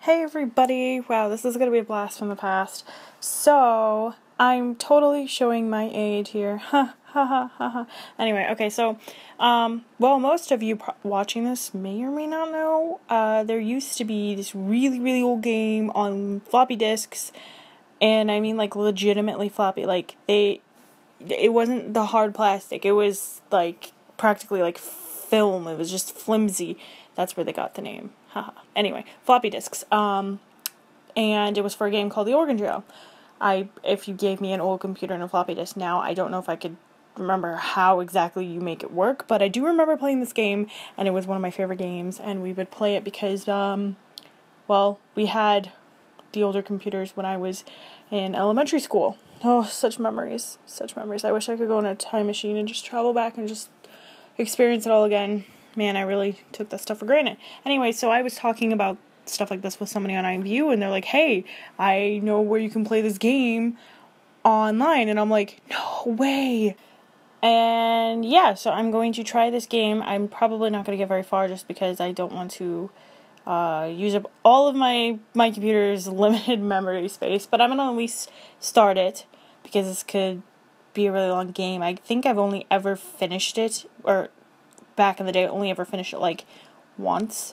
Hey everybody! Wow, this is gonna be a blast from the past. So, I'm totally showing my age here. Ha ha ha ha ha. Anyway, okay, so, well, most of you watching this may or may not know, there used to be this really old game on floppy disks, and I mean, like, legitimately floppy. Like, it wasn't the hard plastic, it was, like, practically, like, film. It was just flimsy. That's where they got the name. Haha. Anyway, floppy disks. And it was for a game called The Oregon Trail. If you gave me an old computer and a floppy disk now, I don't know if I could remember how exactly you make it work, but I do remember playing this game, and it was one of my favorite games, and we would play it because, well, we had the older computers when I was in elementary school. Oh, such memories. Such memories. I wish I could go in a time machine and just travel back and just experience it all again. Man, I really took that stuff for granted. Anyway, so I was talking about stuff like this with somebody on IMVU, and they're like, hey, I know where you can play this game online. And I'm like, no way. And yeah, so I'm going to try this game. I'm probably not going to get very far just because I don't want to use up all of my computer's limited memory space. But I'm going to at least start it because this could be a really long game. I think I've only ever finished it, or back in the day, I only ever finished it like once.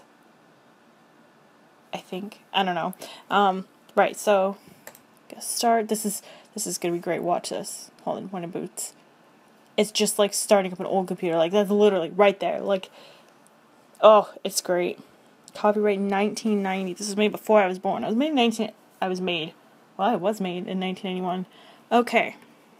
I think. I don't know. Right, so start. This is gonna be great. Watch this. Hold on, one of boots. It's just like starting up an old computer. Like, that's literally right there. Like, oh, it's great. Copyright 1990. This was made before I was born. I was made in 1991. Okay.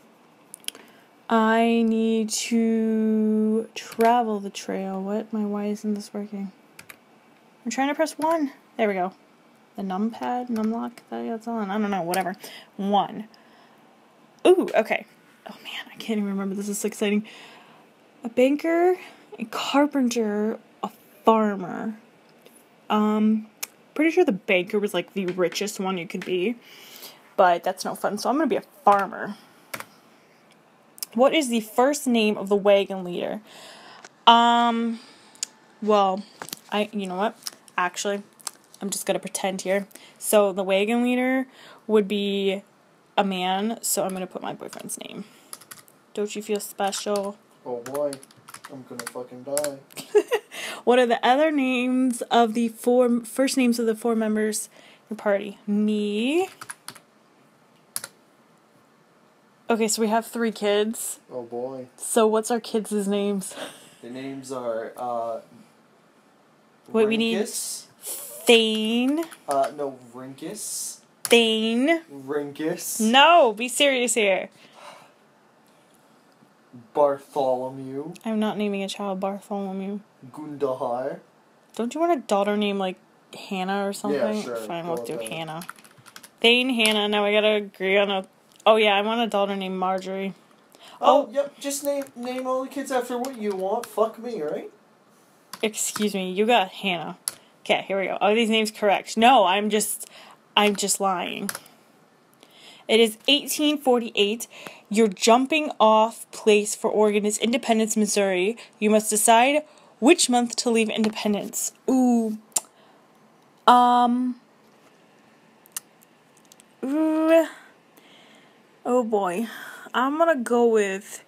I need to travel the trail. Why isn't this working? I'm trying to press 1. There we go. The numlock, that's on. I don't know, whatever. 1. Ooh, okay. Oh man, I can't even remember. This is so exciting. A banker, a carpenter, a farmer. Pretty sure the banker was like the richest one you could be, but that's no fun, so I'm gonna be a farmer. What is the first name of the wagon leader? Well, you know what? Actually, I'm just gonna pretend here. So the wagon leader would be a man, so I'm gonna put my boyfriend's name. Don't you feel special? Oh boy, I'm gonna fucking die. What are the other names of the first names of the 4 members of your party? Me. Okay, so we have 3 kids. Oh boy. So what's our kids' names? The names are, Wait, Rinkus. we need Thane. No, Rinkus. Thane. Rinkus. No, be serious here. Bartholomew. I'm not naming a child Bartholomew. Gundahar. Don't you want a daughter named, like, Hannah or something? Yeah, sure. Fine, we'll do Hannah. Thane, Hannah. Now we gotta agree on a... Oh, yeah, I want a daughter named Marjorie. Oh, yep, just name all the kids after what you want. Fuck me, right? Excuse me, you got Hannah. Okay, here we go. Are these names correct? No, I'm just lying. It is 1848. Your jumping off place for Oregon is Independence, Missouri. You must decide which month to leave Independence. Ooh. Oh boy. I'm gonna go with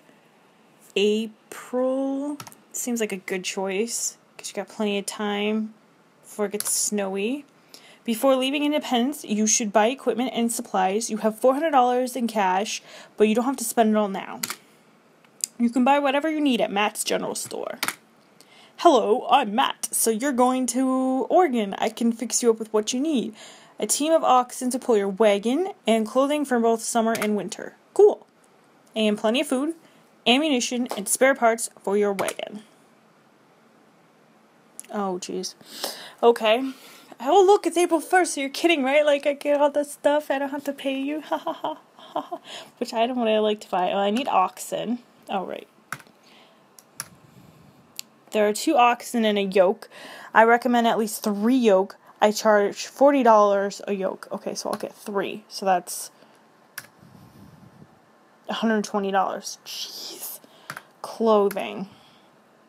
April. Seems like a good choice, because you got plenty of time before it gets snowy. Before leaving Independence, you should buy equipment and supplies. You have $400 in cash, but you don't have to spend it all now. You can buy whatever you need at Matt's General Store. Hello, I'm Matt. So you're going to Oregon. I can fix you up with what you need. A team of oxen to pull your wagon, and clothing for both summer and winter. Cool. And plenty of food, ammunition, and spare parts for your wagon. Oh, jeez. Okay. Oh, look, it's April 1st, so you're kidding, right? Like, I get all this stuff, I don't have to pay you. Ha ha ha ha. Which item would I like to buy? Oh, I need oxen. Oh, right. There are 2 oxen and a yoke. I recommend at least 3 yoke. I charge $40 a yoke. Okay, so I'll get 3. So that's $120. Jeez. Clothing.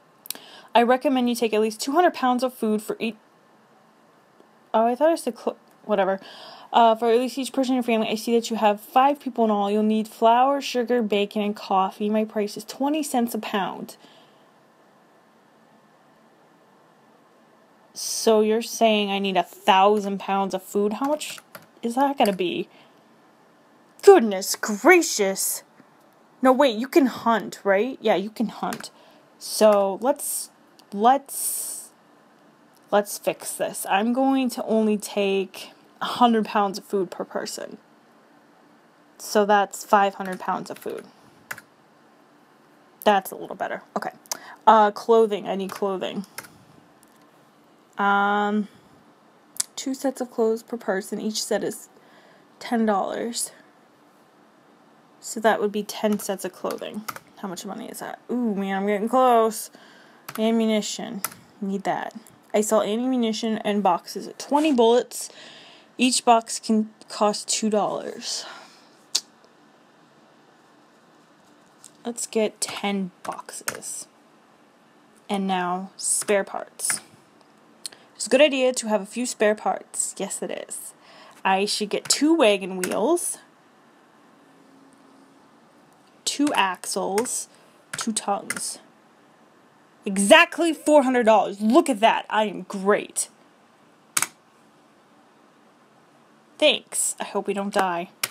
I recommend you take at least 200 pounds of food for each... Oh, I thought I said whatever. For at least each person in your family, I see that you have 5 people in all. You'll need flour, sugar, bacon, and coffee. My price is 20 cents a pound. So you're saying I need 1,000 pounds of food? How much is that gonna be? Goodness gracious. No, wait, you can hunt, right? Yeah, you can hunt. So let's fix this. I'm going to only take 100 pounds of food per person. So that's 500 pounds of food. That's a little better. Okay. Clothing. I need clothing. 2 sets of clothes per person. Each set is $10. So that would be 10 sets of clothing. How much money is that? Ooh, man, I'm getting close. Ammunition. Need that. I sell ammunition and boxes at 20 bullets. Each box can cost $2. Let's get 10 boxes. And now, spare parts. It's a good idea to have a few spare parts. Yes, it is. I should get 2 wagon wheels, 2 axles, 2 tongues. Exactly $400. Look at that. I am great. Thanks. I hope we don't die.